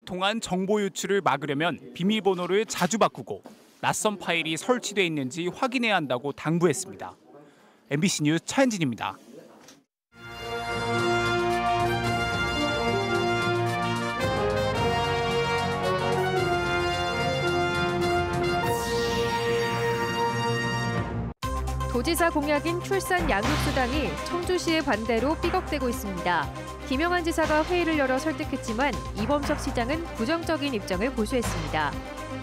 통한 정보 유출을 막으려면 비밀번호를 자주 바꾸고 낯선 파일이 설치돼 있는지 확인해야 한다고 당부했습니다. MBC 뉴스 차현진입니다. 도지사 공약인 출산 양육수당이 청주시의 반대로 삐걱대고 있습니다. 김영환 지사가 회의를 열어 설득했지만 이범석 시장은 부정적인 입장을 고수했습니다.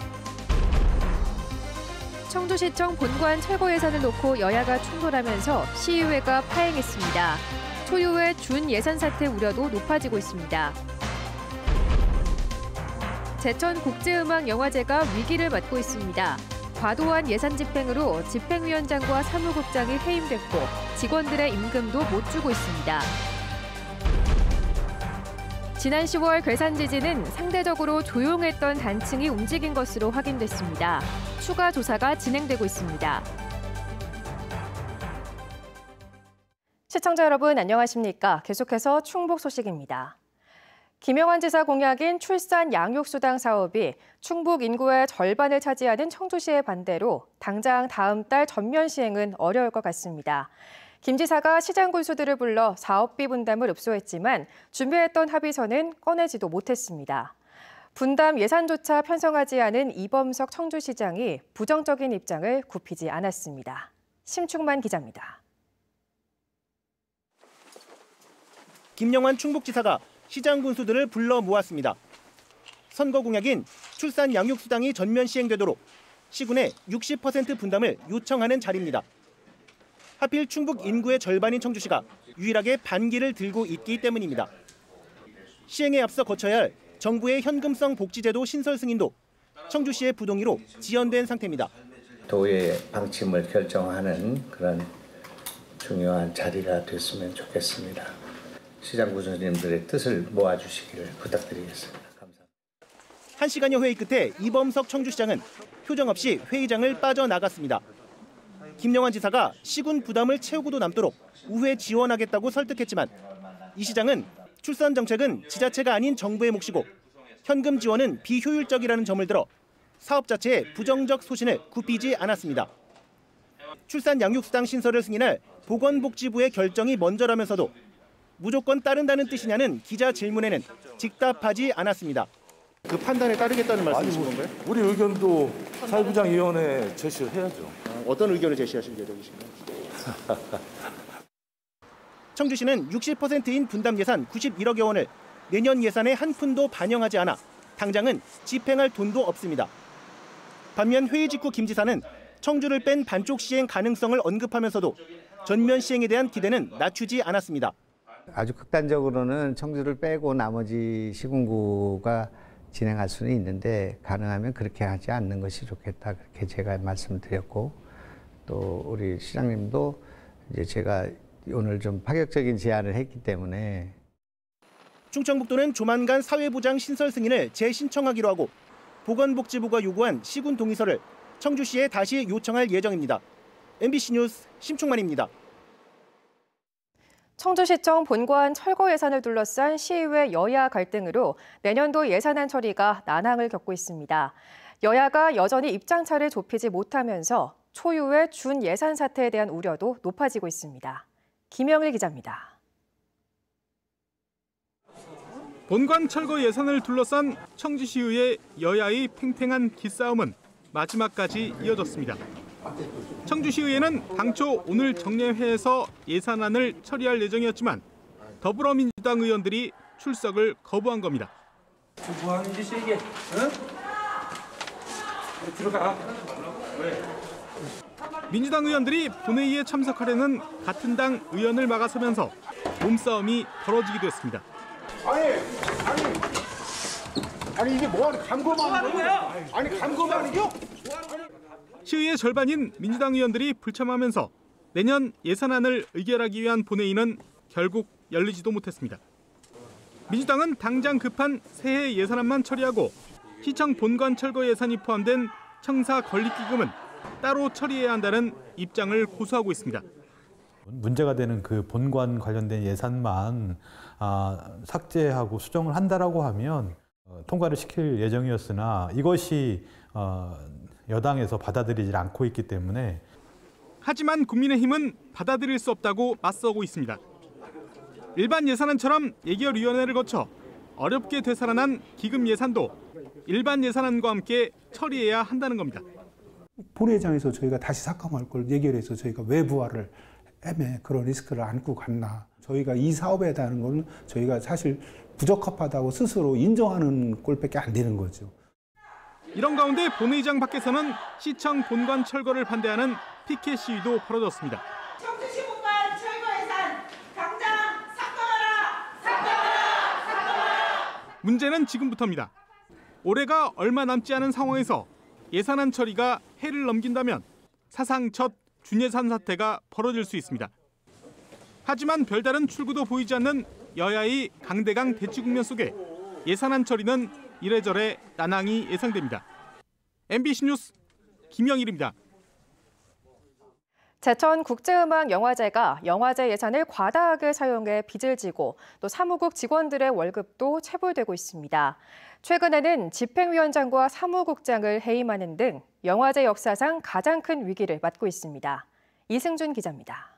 청주시청 본관 철거 예산을 놓고 여야가 충돌하면서 시의회가 파행했습니다. 초유의 준 예산 사태 우려도 높아지고 있습니다. 제천 국제음악영화제가 위기를 맞고 있습니다. 과도한 예산 집행으로 집행위원장과 사무국장이 해임됐고 직원들의 임금도 못 주고 있습니다. 지난 10월 괴산 지진은 상대적으로 조용했던 단층이 움직인 것으로 확인됐습니다. 추가 조사가 진행되고 있습니다. 시청자 여러분 안녕하십니까? 계속해서 충북 소식입니다. 김영환 지사 공약인 출산 양육수당 사업이 충북 인구의 절반을 차지하는 청주시의 반대로 당장 다음 달 전면 시행은 어려울 것 같습니다. 김 지사가 시장 군수들을 불러 사업비 분담을 읍소했지만 준비했던 합의서는 꺼내지도 못했습니다. 분담 예산조차 편성하지 않은 이범석 청주시장이 부정적인 입장을 굽히지 않았습니다. 심충만 기자입니다. 김영환 충북지사가 시장 군수들을 불러 모았습니다. 선거 공약인 출산 양육수당이 전면 시행되도록 시군의 60% 분담을 요청하는 자리입니다. 하필 충북 인구의 절반인 청주시가 유일하게 반기를 들고 있기 때문입니다. 시행에 앞서 거쳐야 할 정부의 현금성 복지제도 신설 승인도 청주시의 부동의로 지연된 상태입니다. 도의 방침을 결정하는 그런 중요한 자리가 됐으면 좋겠습니다. 시장 군수님들의 뜻을 모아주시기를 부탁드리겠습니다. 감사합니다. 1시간여 회의 끝에 이범석 청주시장은 표정 없이 회의장을 빠져나갔습니다. 김영환 지사가 시군 부담을 채우고도 남도록 우회 지원하겠다고 설득했지만 이 시장은 출산 정책은 지자체가 아닌 정부의 몫이고 현금 지원은 비효율적이라는 점을 들어 사업 자체의 부정적 소신을 굽히지 않았습니다. 출산 양육수당 신설을 승인할 보건복지부의 결정이 먼저라면서도 무조건 따른다는 뜻이냐는 기자 질문에는 즉답하지 않았습니다. 그 판단에 따르겠다는 말씀이신 건가요? 우리 의견도 사회부장위원회에 제시를 해야죠. 어떤 의견을 제시하실 예정이신가요? 청주시는 60%인 분담 예산 91억여 원을 내년 예산에 한 푼도 반영하지 않아 당장은 집행할 돈도 없습니다. 반면 회의 직후 김 지사는 청주를 뺀 반쪽 시행 가능성을 언급하면서도 전면 시행에 대한 기대는 낮추지 않았습니다. 아주 극단적으로는 청주를 빼고 나머지 시군구가 진행할 수는 있는데 가능하면 그렇게 하지 않는 것이 좋겠다. 그렇게 제가 말씀을 드렸고 또 우리 시장님도 이제 제가 오늘 좀 파격적인 제안을 했기 때문에 충청북도는 조만간 사회부장 신설 승인을 재신청하기로 하고 보건복지부가 요구한 시군 동의서를 청주시에 다시 요청할 예정입니다. MBC 뉴스 심충만입니다. 청주시청 본관 철거 예산을 둘러싼 시의회 여야 갈등으로 내년도 예산안 처리가 난항을 겪고 있습니다. 여야가 여전히 입장차를 좁히지 못하면서 초유의 준 예산 사태에 대한 우려도 높아지고 있습니다. 김영일 기자입니다. 본관 철거 예산을 둘러싼 청주시의회 여야의 팽팽한 기싸움은 마지막까지 이어졌습니다. 청주시의회는 당초 오늘 정례회에서 예산안을 처리할 예정이었지만 더불어민주당 의원들이 출석을 거부한 겁니다. 뭐 하는 짓이야 이게? 응? 들어가. 왜? 민주당 의원들이 본회의에 참석하려는 같은 당 의원을 막아서면서 몸싸움이 벌어지기도 했습니다. 아니 이게 뭐하는 감검하는 거야? 아니 감검하는 거? 시의회 절반인 민주당 의원들이 불참하면서 내년 예산안을 의결하기 위한 본회의는 결국 열리지도 못했습니다. 민주당은 당장 급한 새해 예산안만 처리하고 시청 본관 철거 예산이 포함된 청사 건립기금은 따로 처리해야 한다는 입장을 고수하고 있습니다. 문제가 되는 그 본관 관련된 예산만 삭제하고 수정을 한다라고 하면 통과를 시킬 예정이었으나 이것이 여당에서 받아들이지 않고 있기 때문에 하지만 국민의힘은 받아들일 수 없다고 맞서고 있습니다. 일반 예산안처럼 예결위원회를 거쳐 어렵게 되살아난 기금 예산도 일반 예산안과 함께 처리해야 한다는 겁니다. 본회의장에서 저희가 다시 삭감할 걸 예결해서 저희가 외부화를 그런 리스크를 안고 갔나. 저희가 이 사업에 대한 건 저희가 사실 부적합하다고 스스로 인정하는 꼴밖에 안 되는 거죠. 이런 가운데 본회의장 밖에서는 시청 본관 철거를 반대하는 피켓 시위도 벌어졌습니다. 청주시 본관 철거 예산 당장 삭감하라! 삭감하라! 삭감하라! 문제는 지금부터입니다. 올해가 얼마 남지 않은 상황에서 예산안 처리가 해를 넘긴다면 사상 첫 준예산 사태가 벌어질 수 있습니다. 하지만 별다른 출구도 보이지 않는 여야의 강대강 대치 국면 속에 예산안 처리는 이래저래 난항이 예상됩니다. MBC 뉴스 김영일입니다. 제천국제음악영화제가 영화제 예산을 과다하게 사용해 빚을 지고 또 사무국 직원들의 월급도 체불되고 있습니다. 최근에는 집행위원장과 사무국장을 해임하는 등 영화제 역사상 가장 큰 위기를 맞고 있습니다. 이승준 기자입니다.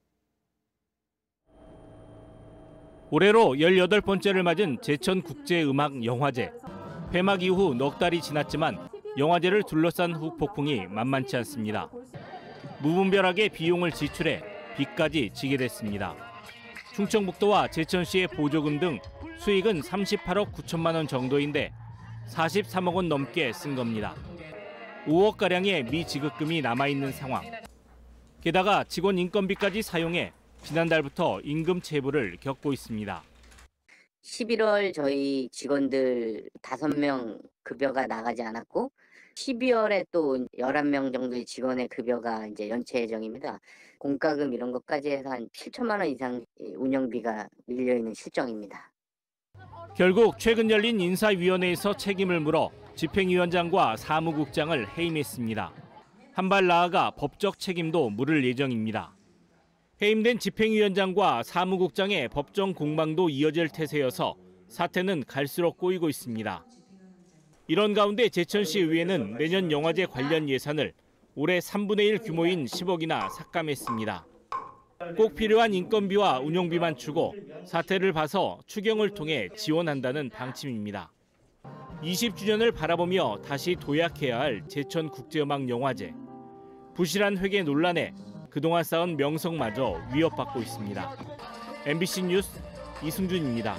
올해로 18번째를 맞은 제천국제음악영화제. 폐막 이후 넉 달이 지났지만 영화제를 둘러싼 후폭풍이 만만치 않습니다. 무분별하게 비용을 지출해 빚까지 지게 됐습니다. 충청북도와 제천시의 보조금 등 수익은 38억 9천만 원 정도인데 43억 원 넘게 쓴 겁니다. 5억가량의 미지급금이 남아있는 상황. 게다가 직원 인건비까지 사용해 지난달부터 임금 체불을 겪고 있습니다. 11월 저희 직원들 5명 급여가 나가지 않았고 12월에 또 11명 정도의 직원의 급여가 이제 연체 예정입니다. 공과금 이런 것까지 해서 한 7천만 원 이상 운영비가 밀려 있는 실정입니다. 결국 최근 열린 인사위원회에서 책임을 물어 집행위원장과 사무국장을 해임했습니다. 한 발 나아가 법적 책임도 물을 예정입니다. 해임된 집행위원장과 사무국장의 법정 공방도 이어질 태세여서 사태는 갈수록 꼬이고 있습니다. 이런 가운데 제천시 의회는 내년 영화제 관련 예산을 올해 3분의 1 규모인 10억이나 삭감했습니다. 꼭 필요한 인건비와 운용비만 주고 사태를 봐서 추경을 통해 지원한다는 방침입니다. 20주년을 바라보며 다시 도약해야 할 제천국제음악영화제. 부실한 회계 논란에 그동안 쌓은 명성마저 위협받고 있습니다. MBC 뉴스 이승준입니다.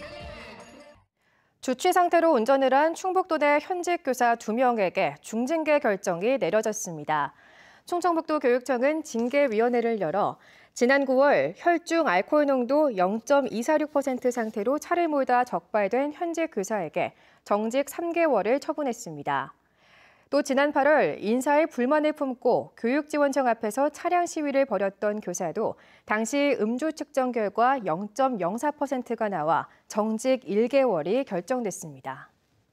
주취 상태로 운전을 한 충북도내 현직 교사 2명에게 중징계 결정이 내려졌습니다. 충청북도 교육청은 징계위원회를 열어 지난 9월 혈중 알코올 농도 0.246% 상태로 차를 몰다 적발된 현직 교사에게 정직 3개월을 처분했습니다. 또 지난 8월 인사에 불만을 품고 교육지원청 앞에서 차량 시위를 벌였던 교사도 당시 음주 측정 결과 0.04%가 나와 정직 1개월이 결정됐습니다.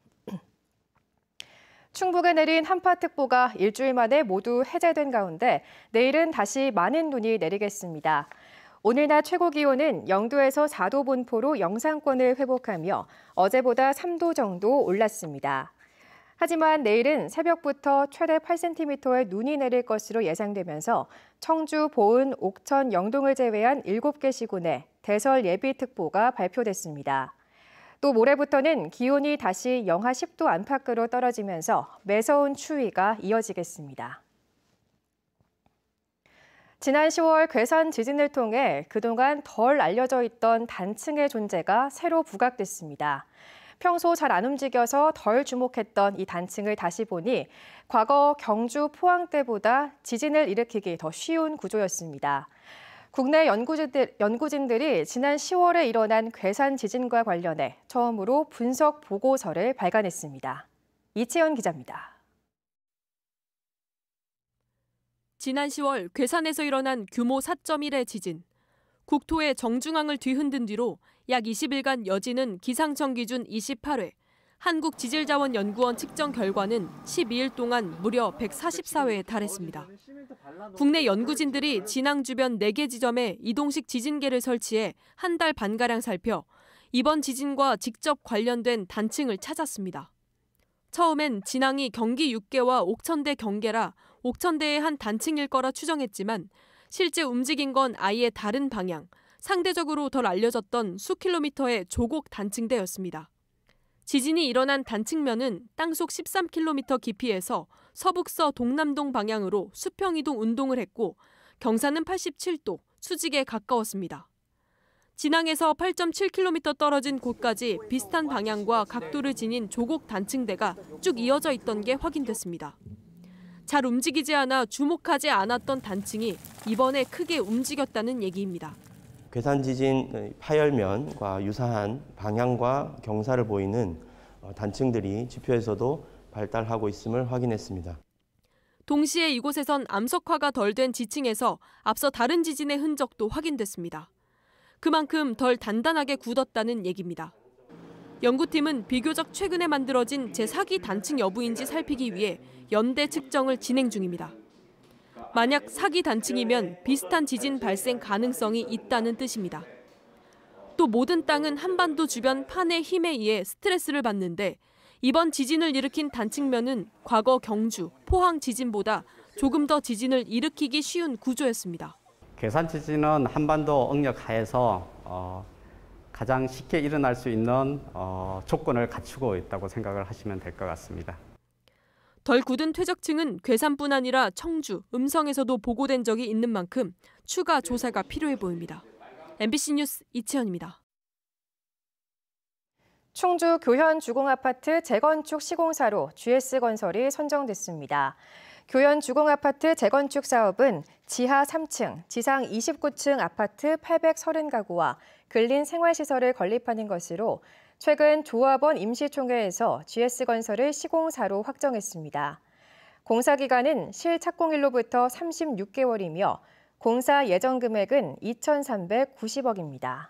충북에 내린 한파특보가 일주일 만에 모두 해제된 가운데 내일은 다시 많은 눈이 내리겠습니다. 오늘 낮 최고 기온은 0도에서 4도 분포로 영상권을 회복하며 어제보다 3도 정도 올랐습니다. 하지만 내일은 새벽부터 최대 8cm의 눈이 내릴 것으로 예상되면서 청주, 보은, 옥천, 영동을 제외한 7개 시군에 대설 예비특보가 발표됐습니다. 또 모레부터는 기온이 다시 영하 10도 안팎으로 떨어지면서 매서운 추위가 이어지겠습니다. 지난 10월 괴산 지진을 통해 그동안 덜 알려져 있던 단층의 존재가 새로 부각됐습니다. 평소 잘 안 움직여서 덜 주목했던 이 단층을 다시 보니 과거 경주, 포항 때보다 지진을 일으키기 더 쉬운 구조였습니다. 국내 연구진들이 지난 10월에 일어난 괴산 지진과 관련해 처음으로 분석 보고서를 발간했습니다. 이채연 기자입니다. 지난 10월 괴산에서 일어난 규모 4.1의 지진. 국토의 정중앙을 뒤흔든 뒤로 약 20일간 여진은 기상청 기준 28회, 한국지질자원연구원 측정 결과는 12일 동안 무려 144회에 달했습니다. 국내 연구진들이 진앙 주변 4개 지점에 이동식 지진계를 설치해 한 달 반가량 살펴 이번 지진과 직접 관련된 단층을 찾았습니다. 처음엔 진앙이 경기 6개와 옥천대 경계라 옥천대의 한 단층일 거라 추정했지만 실제 움직인 건 아예 다른 방향, 상대적으로 덜 알려졌던 수킬로미터의 조곡 단층대였습니다. 지진이 일어난 단층면은 땅속 13km 깊이에서 서북서 동남동 방향으로 수평이동 운동을 했고 경사는 87도, 수직에 가까웠습니다. 진앙에서 8.7km 떨어진 곳까지 비슷한 방향과 각도를 지닌 조곡 단층대가 쭉 이어져 있던 게 확인됐습니다. 잘 움직이지 않아 주목하지 않았던 단층이 이번에 크게 움직였다는 얘기입니다. 괴산 지진 파열면과 유사한 방향과 경사를 보이는 단층들이 지표에서도 발달하고 있음을 확인했습니다. 동시에 이곳에선 암석화가 덜 된 지층에서 앞서 다른 지진의 흔적도 확인됐습니다. 그만큼 덜 단단하게 굳었다는 얘기입니다. 연구팀은 비교적 최근에 만들어진 제4기 단층 여부인지 살피기 위해 연대 측정을 진행 중입니다. 만약 4기 단층이면 비슷한 지진 발생 가능성이 있다는 뜻입니다. 또 모든 땅은 한반도 주변 판의 힘에 의해 스트레스를 받는데 이번 지진을 일으킨 단층면은 과거 경주, 포항 지진보다 조금 더 지진을 일으키기 쉬운 구조였습니다. 괴산 지진은 한반도 억력 하에서 가장 쉽게 일어날 수 있는 조건을 갖추고 있다고 생각을 하시면 될 것 같습니다. 덜 굳은 퇴적층은 괴산뿐 아니라 청주, 음성에서도 보고된 적이 있는 만큼 추가 조사가 필요해 보입니다. MBC 뉴스 이채연입니다. 충주 교현 주공아파트 재건축 시공사로 GS건설이 선정됐습니다. 교현 주공아파트 재건축 사업은 지하 3층, 지상 29층 아파트 830가구와 근린 생활시설을 건립하는 것으로 최근 조합원 임시총회에서 GS건설을 시공사로 확정했습니다. 공사 기간은 실착공일로부터 36개월이며 공사 예정 금액은 2,390억입니다.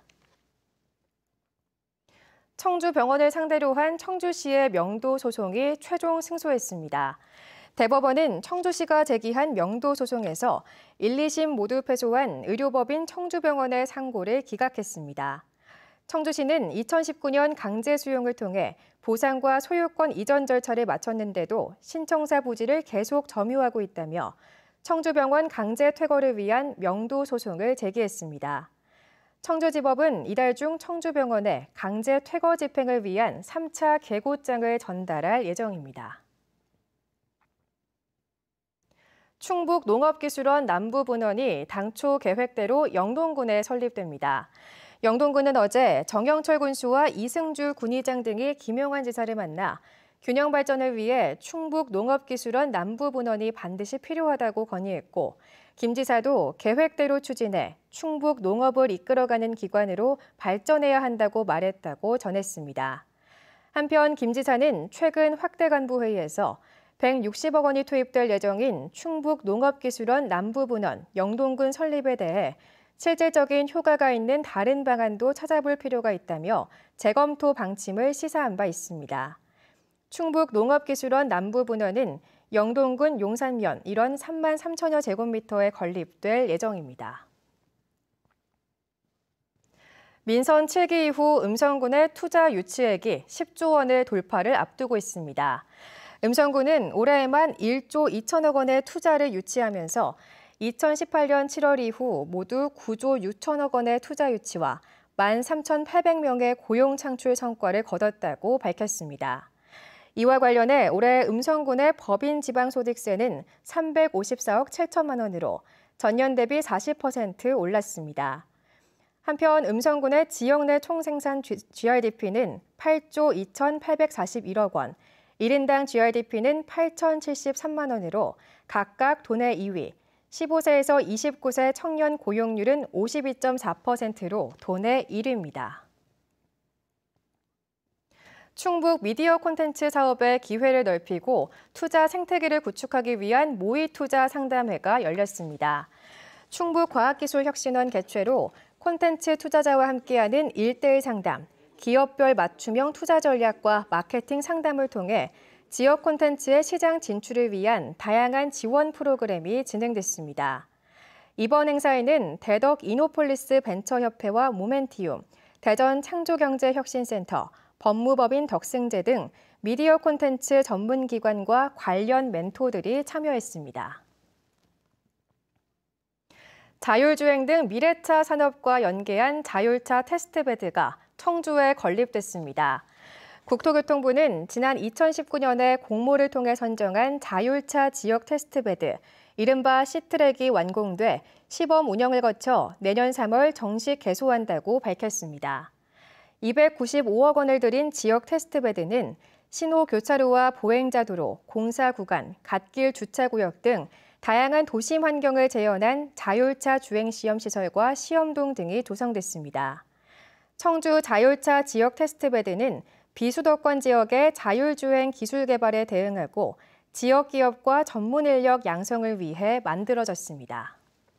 청주병원을 상대로 한 청주시의 명도 소송이 최종 승소했습니다. 대법원은 청주시가 제기한 명도 소송에서 1, 2심 모두 패소한 의료법인 청주병원의 상고를 기각했습니다. 청주시는 2019년 강제 수용을 통해 보상과 소유권 이전 절차를 마쳤는데도 신청사 부지를 계속 점유하고 있다며 청주병원 강제 퇴거를 위한 명도 소송을 제기했습니다. 청주지법은 이달 중 청주병원에 강제 퇴거 집행을 위한 3차 계고장을 전달할 예정입니다. 충북농업기술원 남부분원이 당초 계획대로 영동군에 설립됩니다. 영동군은 어제 정영철 군수와 이승주 군의장 등이 김용환 지사를 만나 균형 발전을 위해 충북농업기술원 남부분원이 반드시 필요하다고 건의했고 김 지사도 계획대로 추진해 충북 농업을 이끌어가는 기관으로 발전해야 한다고 말했다고 전했습니다. 한편 김 지사는 최근 확대 간부 회의에서 160억 원이 투입될 예정인 충북농업기술원 남부분원 영동군 설립에 대해 실질적인 효과가 있는 다른 방안도 찾아볼 필요가 있다며 재검토 방침을 시사한 바 있습니다. 충북농업기술원 남부분원은 영동군 용산면 일원 3만 3천여 제곱미터에 건립될 예정입니다. 민선 7기 이후 음성군의 투자 유치액이 10조 원의 돌파를 앞두고 있습니다. 음성군은 올해에만 1조 2천억 원의 투자를 유치하면서 2018년 7월 이후 모두 9조 6천억 원의 투자 유치와 13,800명의 고용 창출 성과를 거뒀다고 밝혔습니다. 이와 관련해 올해 음성군의 법인 지방소득세는 354억 7천만 원으로 전년 대비 40% 올랐습니다. 한편 음성군의 지역 내 총생산 GRDP는 8조 2,841억 원, 1인당 GRDP는 8,073만 원으로 각각 도내 2위, 15세에서 29세 청년 고용률은 52.4%로 도내 1위입니다. 충북 미디어 콘텐츠 사업의 기회를 넓히고 투자 생태계를 구축하기 위한 모의 투자 상담회가 열렸습니다. 충북과학기술혁신원 개최로 콘텐츠 투자자와 함께하는 1:1 상담, 기업별 맞춤형 투자 전략과 마케팅 상담을 통해 지역 콘텐츠의 시장 진출을 위한 다양한 지원 프로그램이 진행됐습니다. 이번 행사에는 대덕 이노폴리스 벤처협회와 모멘티움, 대전 창조경제혁신센터, 법무법인 덕승제 등 미디어 콘텐츠 전문기관과 관련 멘토들이 참여했습니다. 자율주행 등 미래차 산업과 연계한 자율차 테스트베드가 청주에 건립됐습니다. 국토교통부는 지난 2019년에 공모를 통해 선정한 자율차 지역 테스트베드, 이른바 시트랙이 완공돼 시범 운영을 거쳐 내년 3월 정식 개소한다고 밝혔습니다. 295억 원을 들인 지역 테스트베드는 신호 교차로와 보행자도로, 공사 구간, 갓길 주차구역 등 다양한 도심 환경을 재현한 자율차 주행 시험 시설과 시험동 등이 조성됐습니다. 청주 자율차 지역 테스트베드는 비수도권 지역의 자율주행 기술 개발에 대응하고 지역 기업과 전문 인력 양성을 위해 만들어졌습니다.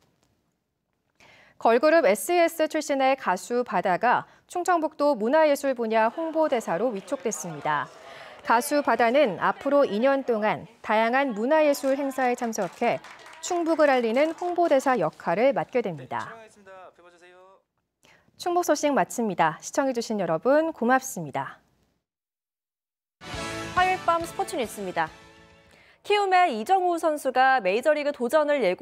걸그룹 SES 출신의 가수 바다가 충청북도 문화예술 분야 홍보대사로 위촉됐습니다. 가수 바다는 앞으로 2년 동안 다양한 문화예술 행사에 참석해 충북을 알리는 홍보대사 역할을 맡게 됩니다. 충북 소식 마칩니다. 시청해주신 여러분 고맙습니다. 화요일 밤 스포츠 뉴스입니다. 키움의 이정우 선수가 메이저리그 도전을 예고